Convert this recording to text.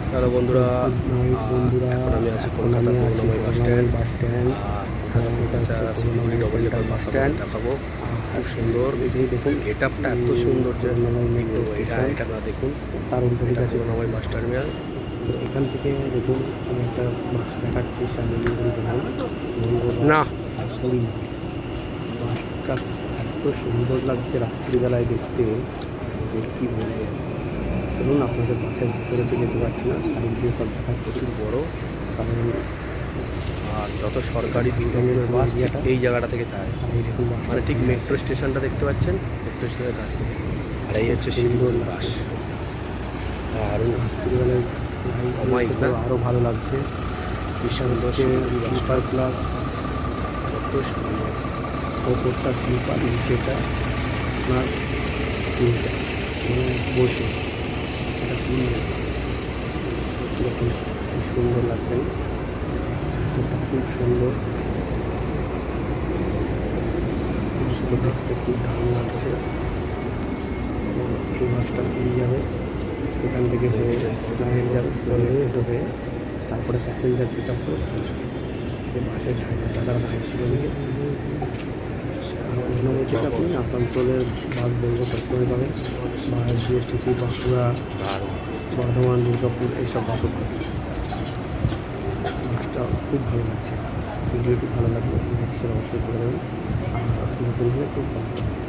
Hello বন্ধুরা, এখন আমি আছি Kolkata Karunamoy bus stand. Siliguri double decker bus আপনাদের দেখাবো। খুব সুন্দর, দেখুন গেট আপটা এত সুন্দর যে এটা না দেখুন, তার উল্টো দিকে আছে করুণাময় বাস টার্মিনাল। এখান থেকে দেখুন আমি একটা বাস দেখাচ্ছি শিলিগুড়ি না বাসটা এত সুন্দর লাগছে রাত্রিবেলায় দেখতে যে কী বলবো। চলুন আপনাদের বাসের ভিতরে তো যেতে পারছি না, সাইড দিয়ে সব দেখাচ্ছি। প্রচুর বড়, কারণ আর যত সরকারি দুর্গাপুরের বাস ঠিক এই জায়গাটা থেকে যায়, মানে ঠিক মেট্রো স্টেশনটা দেখতে পাচ্ছেন, মেট্রো স্টেশনের কাছ থেকে। আর এই হচ্ছে শিলিগুড়ি বাস। আর রাত্রিবেলায় আরও ভালো লাগছে। কি সুন্দর স্লিপার ক্লাস, কত সুন্দর। ওপরটা স্লিপার, নিচেটা আপনার তিনটা মানে বসে এটা দেখুন খুব সুন্দর লাগছে। এটা খুব সুন্দর, দেখতে খুব দারুণ লাগছে। এই বাসটা পুরী যাবে, এখান থেকে হয়ে এক্সপ্লানেড যাবে, এক্সপ্লানেড হয়ে তারপরে প্যাসেঞ্জার পিক আপ করে বাসের দাদার ভাই ছিল দিকে আপনি আসানসোলের বাস বলবো সবসময় পাবেন, বা জিএসটিসি, বাঁকুড়া, বর্ধমান, দুর্গাপুর এইসব বাসও পাবেন। বাসটা খুব ভালো লাগছে। ভিডিওটি ভালো লাগবে, অবশ্যই করে দেবেন। আর নতুন হলে খুব ভালো।